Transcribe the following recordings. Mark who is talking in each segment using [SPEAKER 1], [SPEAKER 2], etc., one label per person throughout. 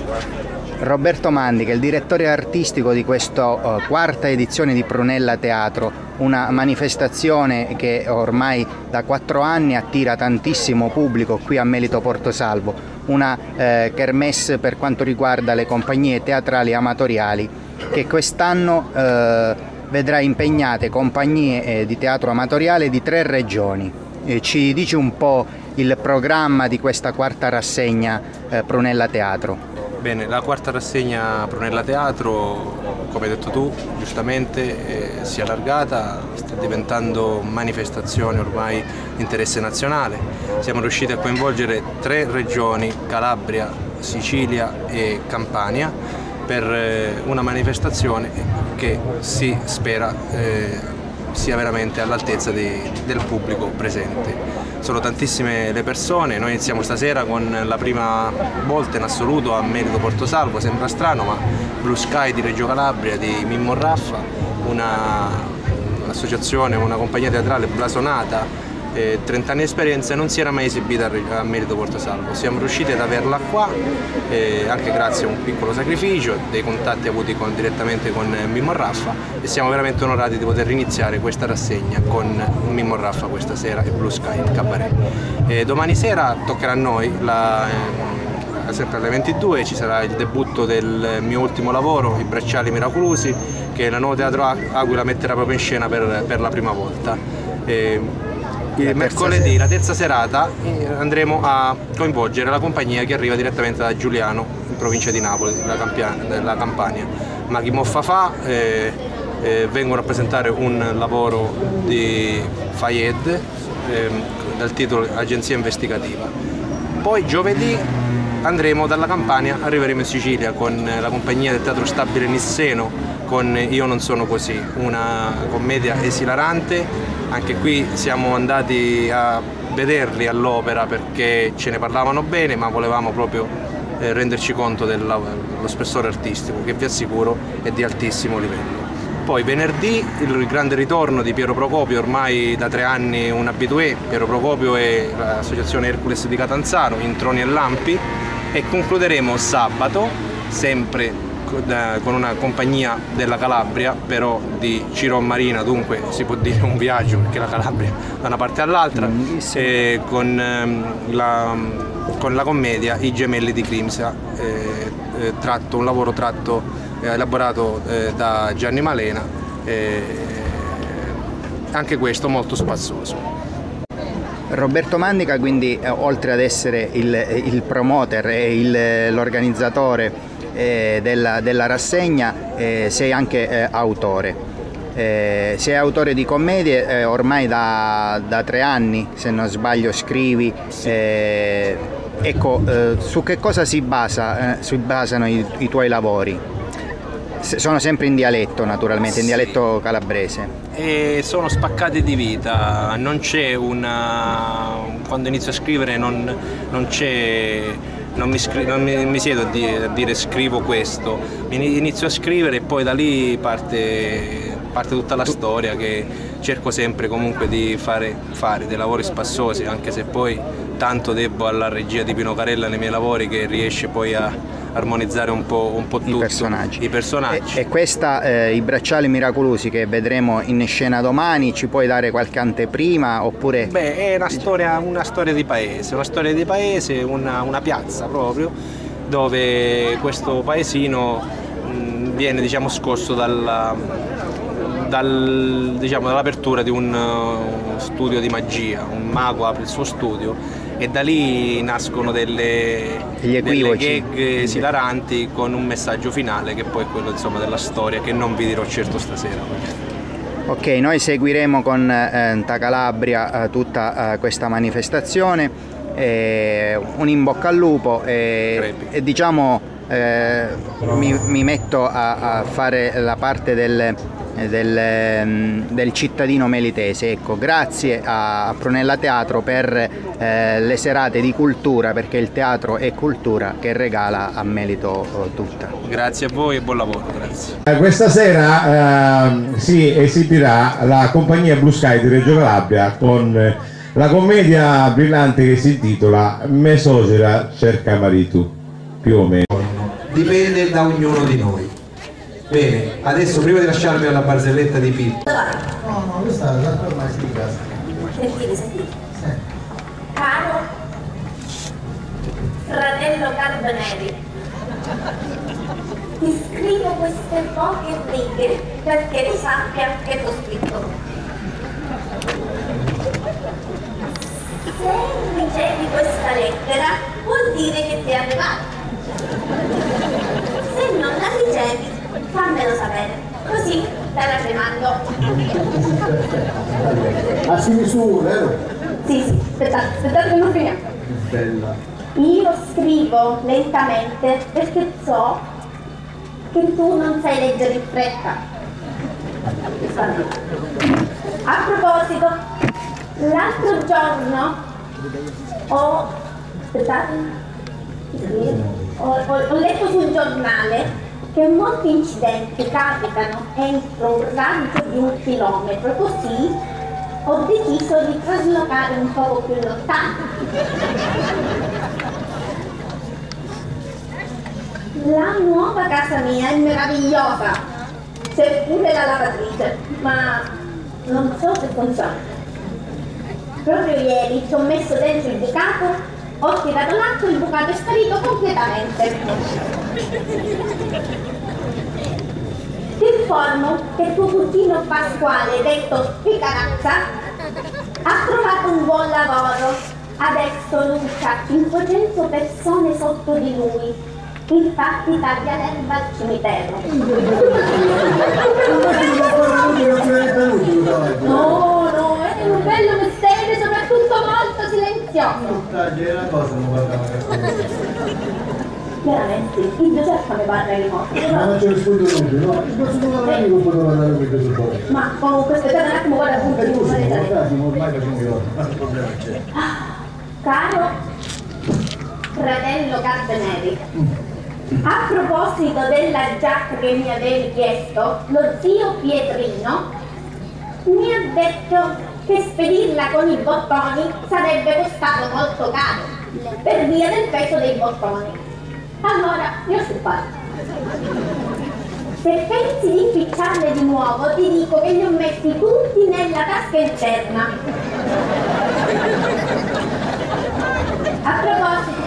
[SPEAKER 1] Roberto Mandica, il direttore artistico di questa quarta edizione di Prunella Teatro, una manifestazione che ormai da 4 anni attira tantissimo pubblico qui a Melito Portosalvo, una kermesse per quanto riguarda le compagnie teatrali amatoriali che quest'anno vedrà impegnate compagnie di teatro amatoriale di 3 regioni. Ci dice un po' il programma di questa quarta rassegna Prunella Teatro.
[SPEAKER 2] Bene, la quarta rassegna Prunella Teatro, come hai detto tu, giustamente si è allargata, sta diventando manifestazione ormai di interesse nazionale. Siamo riusciti a coinvolgere 3 regioni, Calabria, Sicilia e Campania, per una manifestazione che si spera sia veramente all'altezza del pubblico presente. Sono tantissime le persone, noi iniziamo stasera con la prima volta in assoluto a Melito Portosalvo, sembra strano ma Blue Sky di Reggio Calabria di Mimmo Raffa, un'associazione, una compagnia teatrale blasonata, 30 anni di esperienza, e non si era mai esibita a Melito Portosalvo. Siamo riusciti ad averla qua anche grazie a un piccolo sacrificio, dei contatti avuti direttamente con Mimmo Raffa, e siamo veramente onorati di poter iniziare questa rassegna con Mimmo Raffa questa sera e Blue Sky il Cabaret. Domani sera toccherà a noi, sempre alle 22 ci sarà il debutto del mio ultimo lavoro, I Bracciali Miracolosi, che la Nuovo Teatro Aquila metterà proprio in scena per la prima volta. Il mercoledì, la terza serata, andremo a coinvolgere la compagnia che arriva direttamente da Giuliano, in provincia di Napoli, della Campania. Maghi Moffafà vengono a presentare un lavoro di Fayed dal titolo Agenzia Investigativa. Poi giovedì andremo dalla Campania, arriveremo in Sicilia con la compagnia del Teatro Stabile Nisseno con Io non sono così, una commedia esilarante. Anche qui siamo andati a vederli all'opera perché ce ne parlavano bene, ma volevamo proprio renderci conto dello spessore artistico, che vi assicuro è di altissimo livello. Poi venerdì il grande ritorno di Piero Procopio, ormai da 3 anni un habitué. Piero Procopio e l'associazione Hercules di Catanzaro, in Troni e Lampi, e concluderemo sabato sempre con una compagnia della Calabria, però di Ciro Marina, dunque si può dire un viaggio perché la Calabria da una parte all'altra, con la commedia I Gemelli di Crimsa, un lavoro elaborato da Gianni Malena, anche questo molto spazzoso.
[SPEAKER 1] Roberto Mandica, quindi oltre ad essere il promoter e l'organizzatore della rassegna, sei anche autore. Sei autore di commedie, ormai da 3 anni, se non sbaglio, scrivi. Ecco, su che cosa si basano i tuoi lavori? Sono sempre in dialetto, naturalmente, sì, in dialetto calabrese.
[SPEAKER 2] E sono spaccati di vita, non c'è quando inizio a scrivere non mi siedo a dire scrivo questo, inizio a scrivere e poi da lì parte tutta la storia, che cerco sempre comunque di fare dei lavori spassosi, anche se poi tanto debbo alla regia di Pino Carella nei miei lavori, che riesce poi a armonizzare un po' tutto, i personaggi.
[SPEAKER 1] E questa I Bracciali Miracolosi, che vedremo in scena domani, ci puoi dare qualche anteprima oppure?
[SPEAKER 2] Beh, è una storia di paese, una piazza proprio, dove questo paesino viene, diciamo, scosso dall'apertura di un studio di magia. Un mago apre il suo studio e da lì nascono delle gag esilaranti, con un messaggio finale che poi è quello, insomma, della storia, che non vi dirò certo stasera.
[SPEAKER 1] Ok, noi seguiremo con Calabria tutta questa manifestazione, un in bocca al lupo, e diciamo mi metto a fare la parte del cittadino melitese. Ecco, grazie a Prunella Teatro per le serate di cultura, perché il teatro è cultura, che regala a Melito tutta.
[SPEAKER 2] Grazie a voi e buon lavoro. Grazie.
[SPEAKER 3] Questa sera si esibirà la compagnia Blue Sky di Reggio Calabria con la commedia brillante che si intitola Me sogera cerca marito, più o meno.
[SPEAKER 4] governo, dipende da ognuno di noi. Bene, adesso prima di lasciarmi alla barzelletta di Pippo.
[SPEAKER 5] No, questa è la ormai si casa.
[SPEAKER 6] Sentite. Caro fratello Carboneri, ti scrivo queste poche righe perché tu sappia che t'ho scritto. Se ricevi questa lettera vuol dire che ti è arrivata. Se non la ricevi, fammelo sapere, così te la rimando.
[SPEAKER 5] A sinistra, vero?
[SPEAKER 6] Sì, aspettate che non finiamo.
[SPEAKER 5] Bella.
[SPEAKER 6] Io scrivo lentamente perché so che tu non sai leggere in fretta. A proposito, l'altro giorno ho letto sul giornale che molti incidenti capitano entro un raggio di 1 chilometro, così ho deciso di traslocare un poco più lontano. La nuova casa mia è meravigliosa, c'è pure la lavatrice, ma non so se funziona. Proprio ieri ci ho messo dentro il bucato, ho tirato l'acqua e il bucato è sparito completamente. Ti informo che tuo cugino Pasquale, detto Spicarazza, ha trovato un buon lavoro. Adesso lui ha 500 persone sotto di lui. Infatti taglia l'erba al cimitero. No, è un bello mestiere, soprattutto molto silenzioso.
[SPEAKER 5] Una cosa non guardavo.
[SPEAKER 6] Veramente, il Giuseppe mi parla di morte.
[SPEAKER 5] Ma non c'è rispondo nulla, no? Il prossimo lavoro non potevo andare con questo fuori.
[SPEAKER 6] Ma comunque aspettate un attimo, guarda appunto di
[SPEAKER 5] Ormai facciamo io, ma il problema c'è.
[SPEAKER 6] Caro fratello Carboneri, a proposito della giacca che mi avevi chiesto, lo zio Pietrino mi ha detto che spedirla con i bottoni sarebbe costato molto caro per via del peso dei bottoni. Allora, io sul fatto. Se pensi di impicciarle di nuovo, ti dico che li ho messi tutti nella tasca interna. A proposito,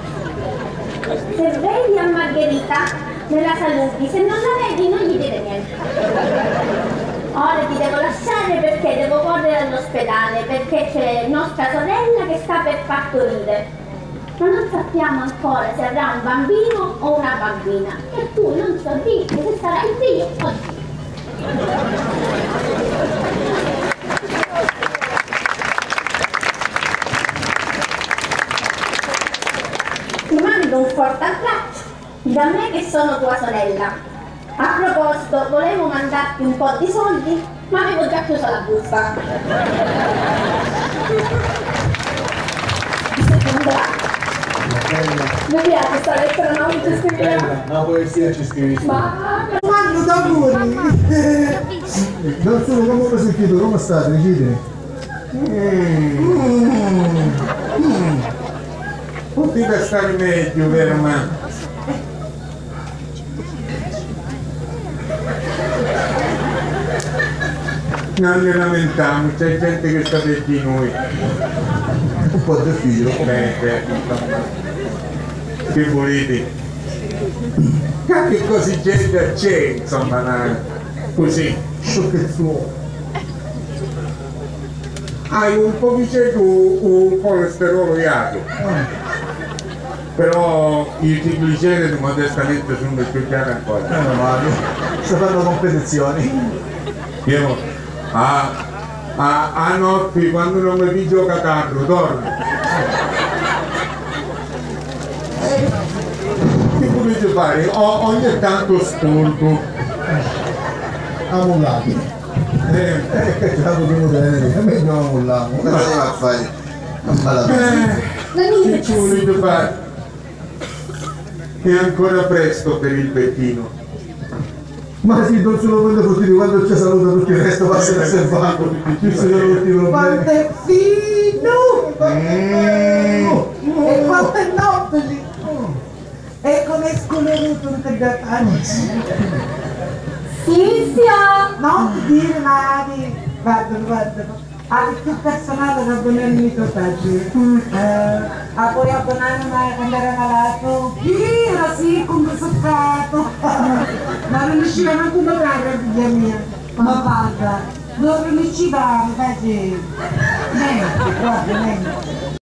[SPEAKER 6] se vedi a Margherita, me la saluti, se non la vedi non gli dire niente. Ora ti devo lasciare perché devo correre all'ospedale, perché c'è nostra sorella che sta per partorire. Ma non sappiamo ancora se avrà un bambino o una bambina. E tu non so dire se sarai zio o zio. Ti mando un forte abbraccio da me che sono tua sorella. A proposito, volevo mandarti un po' di soldi, ma avevo già chiuso la busta. Mi piace questa lettera, no? Mi ci scriviamo.
[SPEAKER 5] La poesia ci scrivi.
[SPEAKER 6] Ma
[SPEAKER 5] Mando tamburi! Non solo, come ho sentito, come state? Decidere.
[SPEAKER 3] Poteva stare meglio, vero ma? Non ne lamentiamo, c'è gente che sta per di noi.
[SPEAKER 5] Un po' di figlio.
[SPEAKER 3] Che volete? Che così gente c'è, insomma, così.
[SPEAKER 5] Che suo.
[SPEAKER 3] Hai un po' un colesterolo alto. Però i trigliceri modestamente sono più chiari ancora.
[SPEAKER 5] Non male. Sto facendo competizioni.
[SPEAKER 3] Io a notte quando non mi piglio catarro, dormo. Che volete fare? Ogni tanto sporco.
[SPEAKER 5] Amullati. Che ce l'avevo tenuto bene. A me non amullavo.
[SPEAKER 7] Cosa va a fare?
[SPEAKER 3] Che ci volete fare? È ancora presto per il pettino.
[SPEAKER 5] Ma sì, non solo quando fottino, quando c'è saluta tutto il resto passa da servato. Ci sono tutti i problemi.
[SPEAKER 8] Quanto è fino! E quanto è nobile! E
[SPEAKER 7] come scoloruto un tagliatano.
[SPEAKER 6] Silvia!
[SPEAKER 7] Non dire mai, guarda. Hai più personale da abbonarmi i totaggi. Poi abbonarmi quando era malato. Era sì, come soffato. Ma non riusciva neanche a lavorare la figlia mia. Ma guarda, non riusciva a fare. Niente, guarda, niente.